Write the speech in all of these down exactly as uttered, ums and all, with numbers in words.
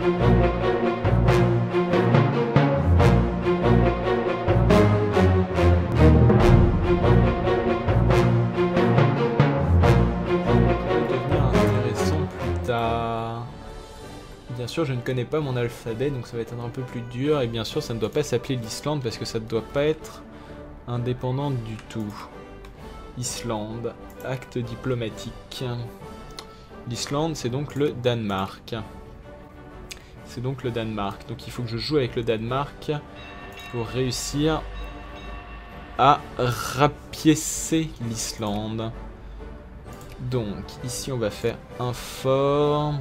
Bien sûr, je ne connais pas mon alphabet, donc ça va être un peu plus dur. Et bien sûr, ça ne doit pas s'appeler l'Islande parce que ça ne doit pas être indépendant du tout. Islande, acte diplomatique. L'Islande, c'est donc le Danemark. C'est donc le Danemark. Donc il faut que je joue avec le Danemark pour réussir à rapiécer l'Islande. Donc ici, on va faire un fort.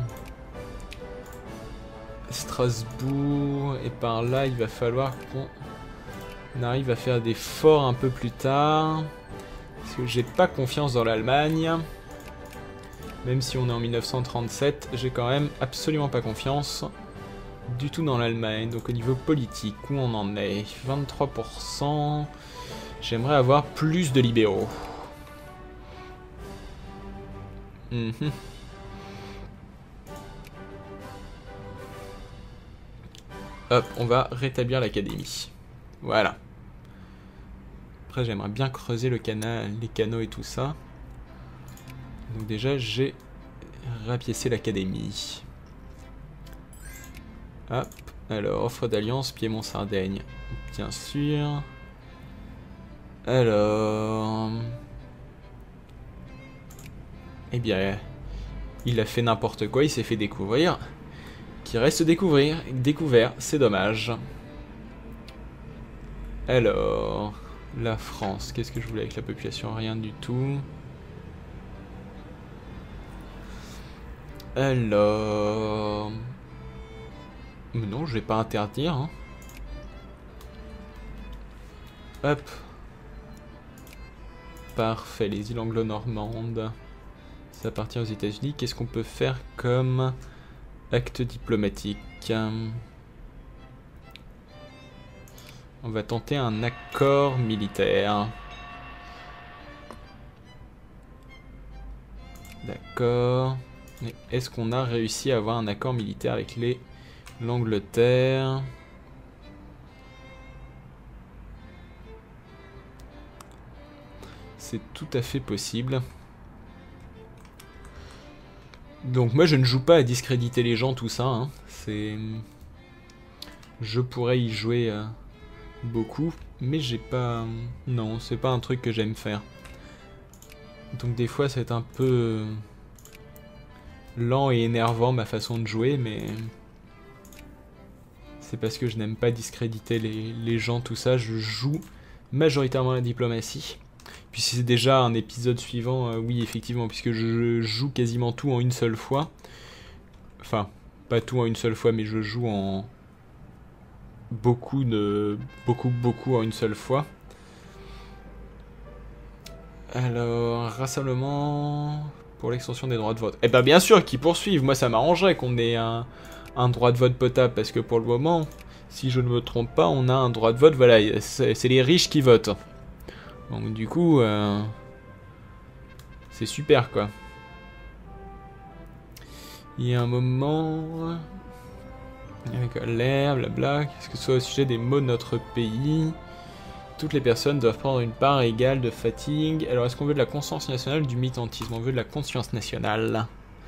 Strasbourg, et par là il va falloir qu'on arrive à faire des forts un peu plus tard, parce que j'ai pas confiance dans l'Allemagne, même si on est en mille neuf cent trente-sept, j'ai quand même absolument pas confiance du tout dans l'Allemagne. Donc au niveau politique, où on en est? Vingt-trois pour cent. J'aimerais avoir plus de libéraux. Mm-hmm. Hop, on va rétablir l'académie. Voilà. Après, j'aimerais bien creuser le canal, les canaux et tout ça. Donc déjà, j'ai rapiécé l'académie. Hop. Alors, offre d'alliance, Piémont-Sardaigne. Bien sûr. Alors... Eh bien, il a fait n'importe quoi, il s'est fait découvrir. Qui reste découvrir, découvert, c'est dommage. Alors, la France, qu'est-ce que je voulais avec la population? Rien du tout. Alors... Mais non, je vais pas interdire. Hein. Hop. Parfait, les îles anglo-normandes. Ça appartient aux États-Unis. Qu'est-ce qu'on peut faire comme... acte diplomatique. On va tenter un accord militaire. D'accord. Est-ce qu'on a réussi à avoir un accord militaire avec les l'Angleterre? C'est tout à fait possible. Donc moi je ne joue pas à discréditer les gens, tout ça. Hein. C'est, je pourrais y jouer euh, beaucoup, mais j'ai pas. Non, c'est pas un truc que j'aime faire. Donc des fois c'est un peu lent et énervant ma façon de jouer, mais c'est parce que je n'aime pas discréditer les, les gens, tout ça. Je joue majoritairement la diplomatie. Puis si c'est déjà un épisode suivant, euh, oui effectivement, puisque je joue quasiment tout en une seule fois. Enfin, pas tout en une seule fois, mais je joue en beaucoup de beaucoup beaucoup en une seule fois. Alors, rassemblement pour l'extension des droits de vote. Eh ben bien sûr qu'ils poursuivent, moi ça m'arrangerait qu'on ait un, un droit de vote potable, parce que pour le moment, si je ne me trompe pas, on a un droit de vote, voilà, c'est les riches qui votent. Donc du coup, euh, c'est super quoi. Il y a un moment... Avec l'air, blabla, qu'est-ce que ce soit au sujet des maux de notre pays. Toutes les personnes doivent prendre une part égale de fatigue. Alors est-ce qu'on veut de la conscience nationale ou du militantisme? On veut de la conscience nationale.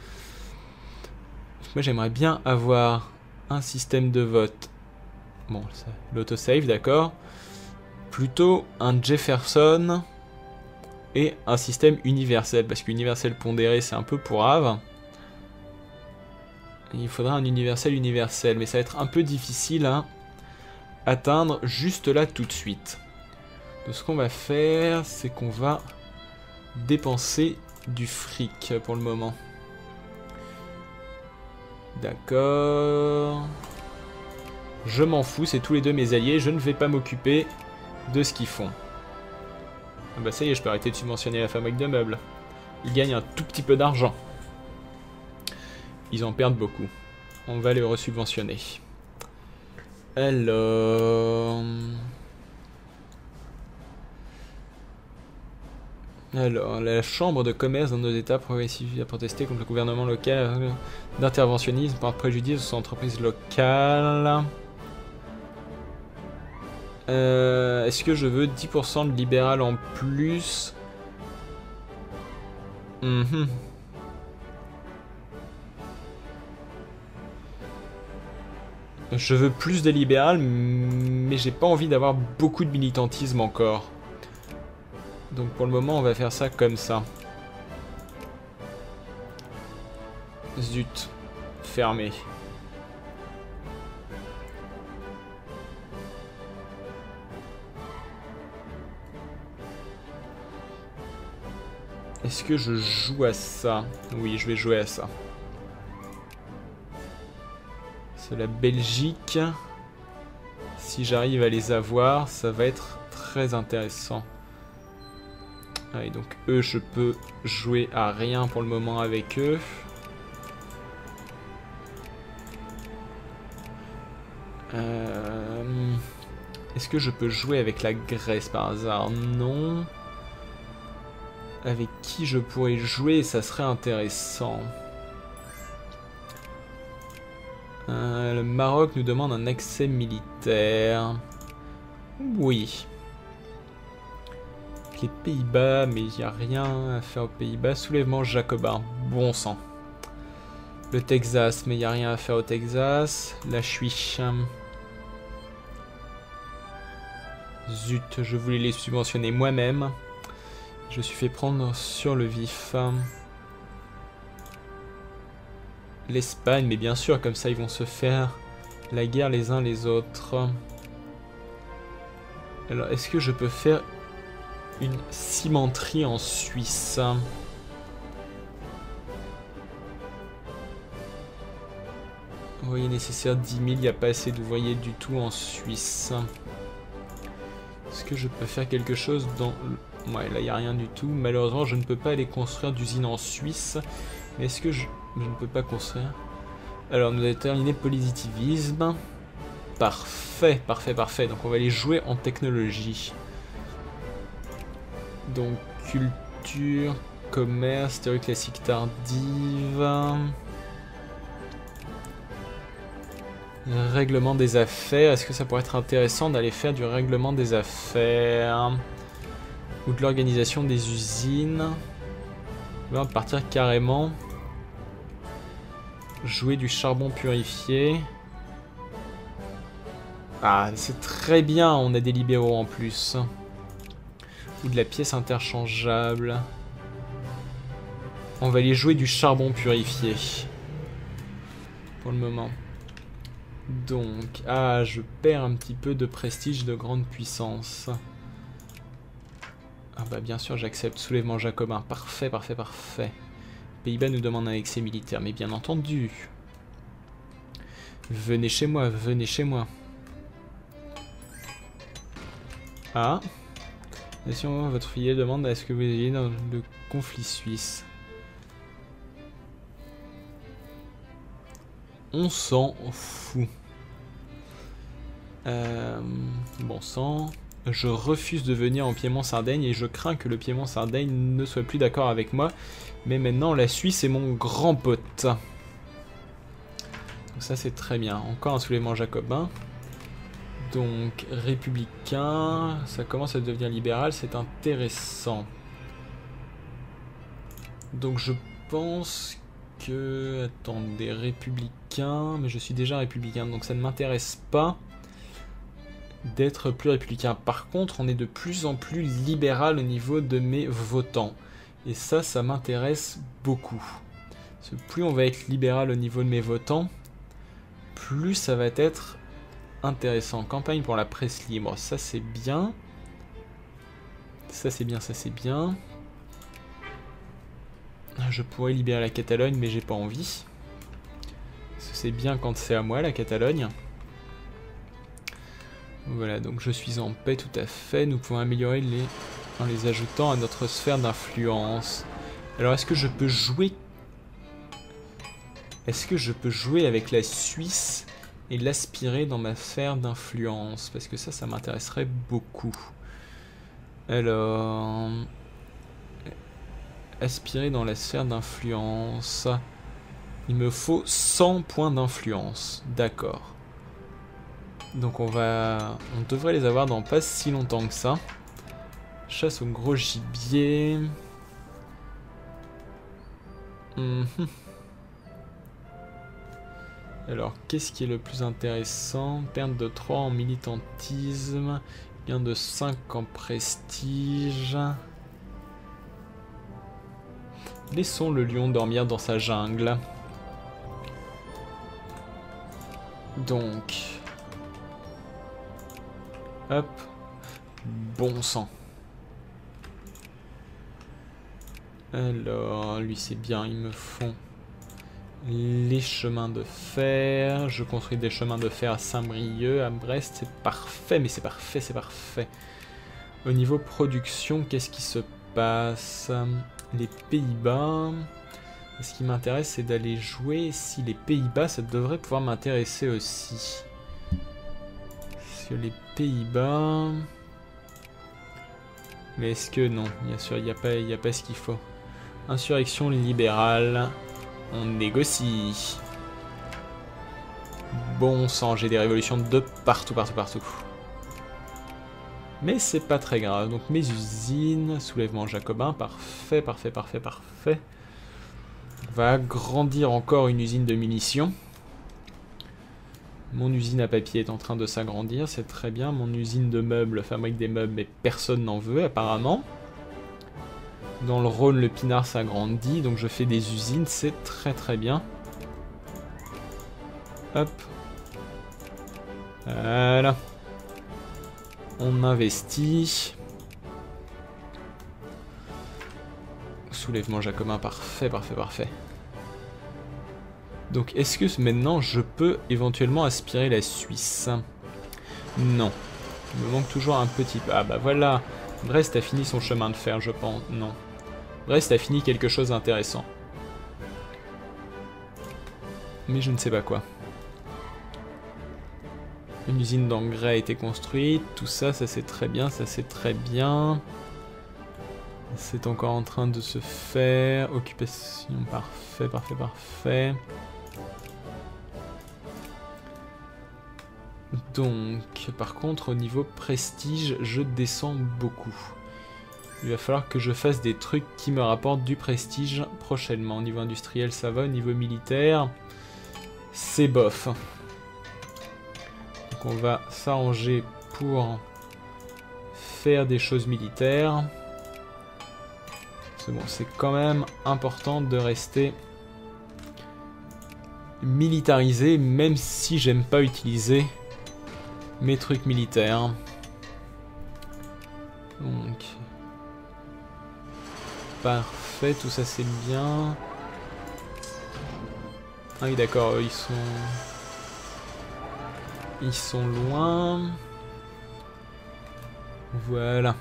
Moi j'aimerais bien avoir un système de vote. Bon, l'autosave, d'accord. Plutôt un Jefferson et un système universel. Parce qu'universel pondéré, c'est un peu pourrave. Il faudra un universel universel. Mais ça va être un peu difficile à atteindre juste là tout de suite. Donc ce qu'on va faire, c'est qu'on va dépenser du fric pour le moment. D'accord. Je m'en fous, c'est tous les deux mes alliés. Je ne vais pas m'occuper de ce qu'ils font. Ah bah ça y est, je peux arrêter de subventionner la fabrique de meubles. Ils gagnent un tout petit peu d'argent. Ils en perdent beaucoup. On va les resubventionner. Alors... Alors, la chambre de commerce dans nos états progressifs a protesté contre le gouvernement local d'interventionnisme par préjudice aux entreprises locales. Euh, Est-ce que je veux dix pour cent de libéral en plus? mm-hmm. Je veux plus de libéral, mais j'ai pas envie d'avoir beaucoup de militantisme encore. Donc pour le moment, on va faire ça comme ça. Zut. Fermé. Est-ce que je joue à ça? Oui, je vais jouer à ça. C'est la Belgique. Si j'arrive à les avoir, ça va être très intéressant. Ah, et donc eux, je peux jouer à rien pour le moment avec eux. Euh... Est-ce que je peux jouer avec la Grèce par hasard? Non. Avec qui je pourrais jouer, ça serait intéressant. Euh, le Maroc nous demande un accès militaire. Oui. Les Pays-Bas, mais il n'y a rien à faire aux Pays-Bas. Soulèvement jacobin, bon sang. Le Texas, mais il n'y a rien à faire au Texas. La Suisse. Zut, je voulais les subventionner moi-même. Je me suis fait prendre sur le vif. L'Espagne, mais bien sûr, comme ça ils vont se faire la guerre les uns les autres. Alors, est-ce que je peux faire une cimenterie en Suisse? Ouvrier nécessaire dix mille, il n'y a pas assez d'ouvriers du tout en Suisse. Est-ce que je peux faire quelque chose dans... Ouais, là il n'y a rien du tout. Malheureusement, je ne peux pas aller construire d'usine en Suisse. Mais est-ce que je... je ne peux pas construire? Alors, nous avons terminé positivisme. Parfait, parfait, parfait. Donc on va aller jouer en technologie. Donc, culture, commerce, théorie classique tardive... Règlement des affaires. Est-ce que ça pourrait être intéressant d'aller faire du règlement des affaires? Ou de l'organisation des usines? On va partir carrément. Jouer du charbon purifié. Ah, c'est très bien, on a des libéraux en plus. Ou de la pièce interchangeable. On va aller jouer du charbon purifié. Pour le moment. Donc, ah, je perds un petit peu de prestige de grande puissance. Ah bah bien sûr, j'accepte. Soulèvement jacobin. Parfait, parfait, parfait. Pays-Bas nous demande un accès militaire, mais bien entendu. Venez chez moi, venez chez moi. Ah. Si on, votre fille demande est-ce que vous êtes dans le conflit suisse. On s'en fout. Euh, bon sang. Je refuse de venir en Piémont-Sardaigne et je crains que le Piémont-Sardaigne ne soit plus d'accord avec moi. Mais maintenant, la Suisse est mon grand pote. Donc ça, c'est très bien. Encore un soulèvement jacobin. Donc, républicain. Ça commence à devenir libéral. C'est intéressant. Donc, je pense que... Attendez, républicain... Mais je suis déjà républicain, donc ça ne m'intéresse pas d'être plus républicain. Par contre, on est de plus en plus libéral au niveau de mes votants. Et ça, ça m'intéresse beaucoup. Parce que plus on va être libéral au niveau de mes votants, plus ça va être intéressant. Campagne pour la presse libre, ça c'est bien. Ça c'est bien, ça c'est bien. Je pourrais libérer la Catalogne, mais j'ai pas envie. Parce que c'est bien quand c'est à moi, la Catalogne. Voilà, donc je suis en paix tout à fait. Nous pouvons améliorer les... en les ajoutant à notre sphère d'influence. Alors, est-ce que je peux jouer... Est-ce que je peux jouer avec la Suisse et l'aspirer dans ma sphère d'influence? Parce que ça, ça m'intéresserait beaucoup. Alors... aspirer dans la sphère d'influence. Il me faut cent points d'influence. D'accord. Donc on va... On devrait les avoir dans pas si longtemps que ça. Chasse au gros gibier. Mmh. Alors, qu'est-ce qui est le plus intéressant? Perte de trois en militantisme. Gain de cinq en prestige. Laissons le lion dormir dans sa jungle. Donc... Hop. Bon sang. Alors, lui c'est bien, ils me font les chemins de fer. Je construis des chemins de fer à Saint-Brieuc, à Brest, c'est parfait, mais c'est parfait, c'est parfait. Au niveau production, qu'est-ce qui se passe? Les Pays-Bas. Ce qui m'intéresse, c'est d'aller jouer. Si les Pays-Bas, ça devrait pouvoir m'intéresser aussi. Parce que les Pays-Bas... Mais est-ce que non? Bien sûr, il n'y a pas, il n'y a pas ce qu'il faut. Insurrection libérale. On négocie. Bon sang, j'ai des révolutions de partout, partout, partout. Mais c'est pas très grave. Donc mes usines, soulèvement jacobin, parfait, parfait, parfait, parfait. On va agrandir encore une usine de munitions. Mon usine à papier est en train de s'agrandir, c'est très bien. Mon usine de meubles fabrique des meubles, mais personne n'en veut apparemment. Dans le Rhône, le pinard s'agrandit, donc je fais des usines, c'est très très bien. Hop. Voilà. On investit. Soulèvement jacobin, parfait, parfait, parfait. Donc est-ce que maintenant je peux éventuellement aspirer la Suisse? Non. Il me manque toujours un petit peu. Ah bah voilà. Brest a fini son chemin de fer, je pense. Non. Brest a fini quelque chose d'intéressant. Mais je ne sais pas quoi. Une usine d'engrais a été construite. Tout ça, ça c'est très bien, ça c'est très bien. C'est encore en train de se faire. Occupation, parfait, parfait, parfait. Donc, par contre, au niveau prestige, je descends beaucoup. Il va falloir que je fasse des trucs qui me rapportent du prestige prochainement. Au niveau industriel, ça va. Au niveau militaire, c'est bof. Donc on va s'arranger pour faire des choses militaires. C'est bon, c'est quand même important de rester militarisé, même si j'aime pas utiliser mes trucs militaires. Donc... Parfait, tout ça c'est bien. Ah oui d'accord, ils sont... Ils sont loin. Voilà.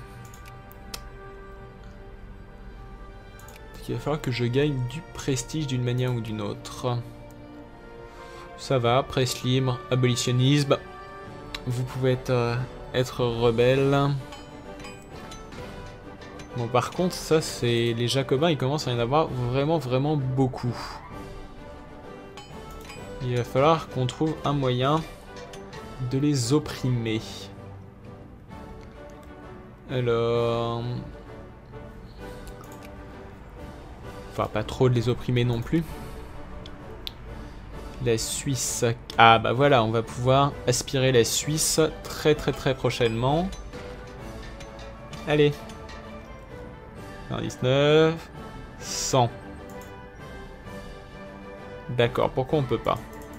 Il va falloir que je gagne du prestige d'une manière ou d'une autre. Ça va, presse libre, abolitionnisme. Vous pouvez être, euh, être rebelle. Bon, par contre, ça, c'est... Les Jacobins, ils commencent à y en avoir vraiment, vraiment beaucoup. Il va falloir qu'on trouve un moyen de les opprimer. Alors... Enfin, pas trop de les opprimer non plus. La Suisse... Ah, bah voilà, on va pouvoir aspirer la Suisse très, très, très prochainement. Allez. dix-neuf, cent. D'accord, pourquoi on peut pas?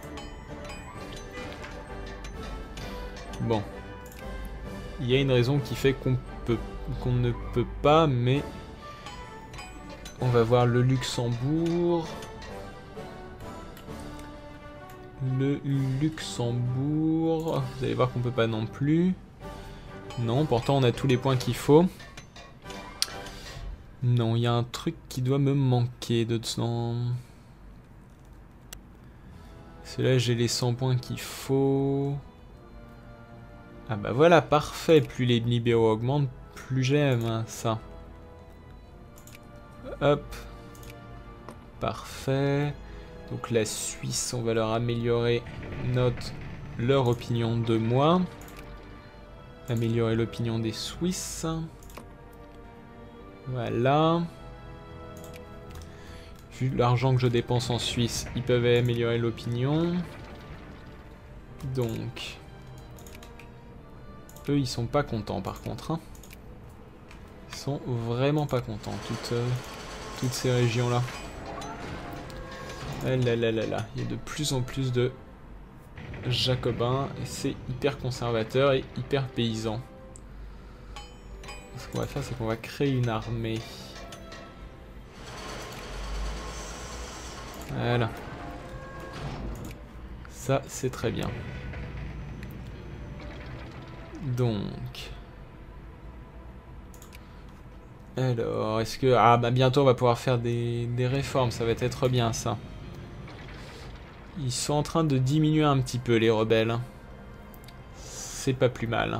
Bon. Il y a une raison qui fait qu'on peut, qu'on ne peut pas, mais... On va voir le Luxembourg. Le Luxembourg... Vous allez voir qu'on peut pas non plus. Non, pourtant on a tous les points qu'il faut. Non, il y a un truc qui doit me manquer dedans. C'est là j'ai les cent points qu'il faut. Ah bah voilà, parfait. Plus les libéraux augmentent, plus j'aime ça. hop. Parfait. Donc la Suisse, on va leur améliorer notre, leur opinion de moi. Améliorer l'opinion des Suisses. Voilà. Vu l'argent que je dépense en Suisse, ils peuvent améliorer l'opinion. Donc... Eux, ils sont pas contents par contre. Hein. Ils sont vraiment pas contents, toutes, euh, toutes ces régions-là. Ah là là là là, il y a de plus en plus de jacobins et c'est hyper conservateur et hyper paysan. Ce qu'on va faire, c'est qu'on va créer une armée. Voilà. Ça, c'est très bien. Donc... Alors, est-ce que... Ah, bah bientôt, on va pouvoir faire des, des réformes. Ça va être bien, ça. Ils sont en train de diminuer un petit peu, les rebelles. C'est pas plus mal.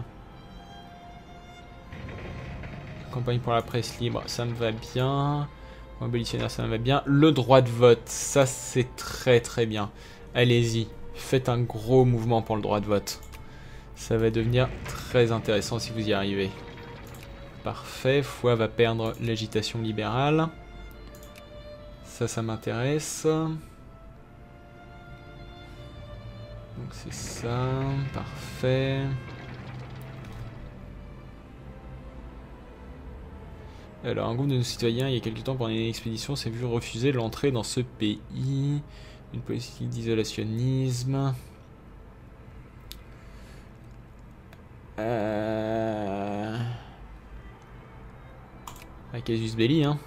Campagne pour la presse libre, ça me va bien. Abolitionnaire, ça me va bien. Le droit de vote, ça c'est très très bien. Allez-y, faites un gros mouvement pour le droit de vote. Ça va devenir très intéressant si vous y arrivez. Parfait, Foix va perdre l'agitation libérale. Ça, ça m'intéresse. Donc c'est ça, parfait. Alors, un groupe de nos citoyens, il y a quelques temps, pendant une expédition, s'est vu refuser l'entrée dans ce pays. Une politique d'isolationnisme. Euh... Un casus belli, hein.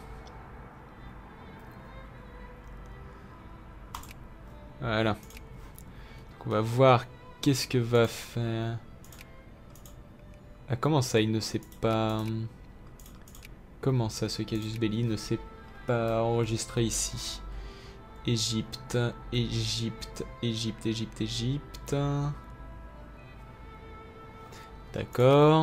Voilà. Donc on va voir qu'est-ce que va faire... Ah, comment ça, il ne sait pas... Comment ça, ce casus belli ne s'est pas enregistré ici? Égypte, Égypte, Égypte, Égypte, Égypte. D'accord.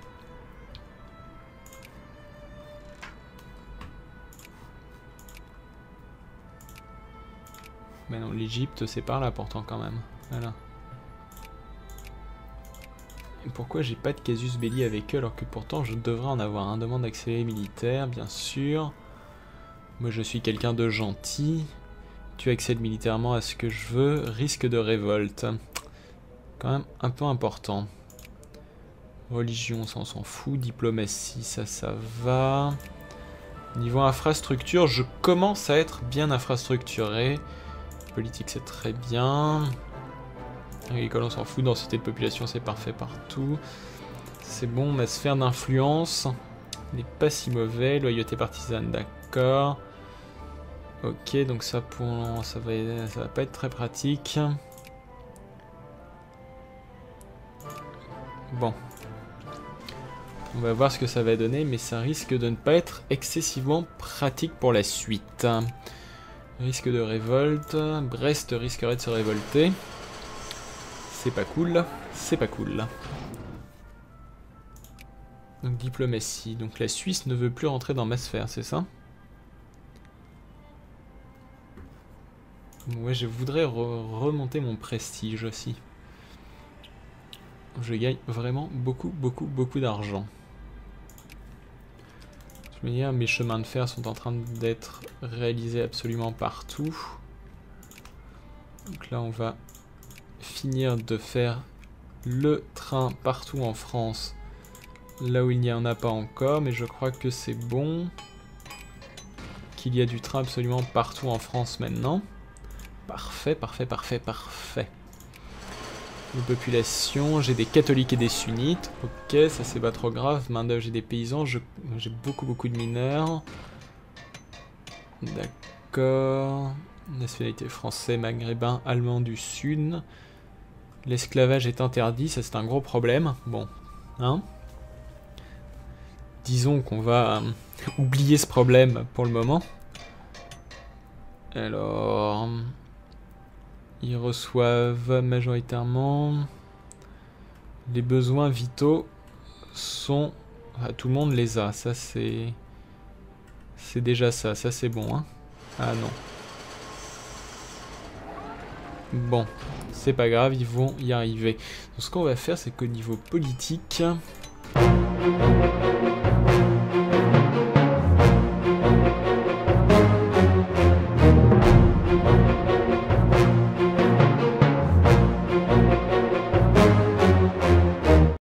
Mais non, l'Égypte, c'est par là pourtant quand même. Voilà. Et pourquoi j'ai pas de casus belli avec eux alors que pourtant je devrais en avoir un? Demande d'accélérer militaire, bien sûr. Moi je suis quelqu'un de gentil. Tu accèdes militairement à ce que je veux. Risque de révolte. Quand même un peu important. Religion, ça on s'en fout. Diplomatie, ça, ça va. Niveau infrastructure, je commence à être bien infrastructuré. Politique, c'est très bien. Agricole, on s'en fout. Densité de population, c'est parfait partout. C'est bon, ma sphère d'influence n'est pas si mauvais. Loyauté partisane, d'accord. Ok, donc ça, pour, ça, va, ça va pas être très pratique. Bon. On va voir ce que ça va donner, mais ça risque de ne pas être excessivement pratique pour la suite. Risque de révolte. Brest risquerait de se révolter. C'est pas cool. C'est pas cool. Donc diplomatie. Donc la Suisse ne veut plus rentrer dans ma sphère, c'est ça? Ouais, je voudrais re remonter mon prestige aussi. Je gagne vraiment beaucoup, beaucoup, beaucoup d'argent. Je veux dire, mes chemins de fer sont en train d'être réalisés absolument partout. Donc là, on va finir de faire le train partout en France. Là où il n'y en a pas encore, mais je crois que c'est bon. Qu'il y a du train absolument partout en France maintenant. Parfait, parfait, parfait, parfait. Les populations, j'ai des catholiques et des sunnites. Ok, ça c'est pas trop grave. Main d'œuvre, j'ai des paysans. J'ai beaucoup, beaucoup de mineurs. D'accord. Nationalité français, maghrébin, allemand du sud. L'esclavage est interdit, ça c'est un gros problème. Bon, hein. Disons qu'on va euh, oublier ce problème pour le moment. Alors... Ils reçoivent majoritairement... Les besoins vitaux sont... Ah, tout le monde les a, ça c'est... C'est déjà ça, ça c'est bon. Hein. Ah non. Bon, c'est pas grave, ils vont y arriver. Donc ce qu'on va faire, c'est qu'au niveau politique...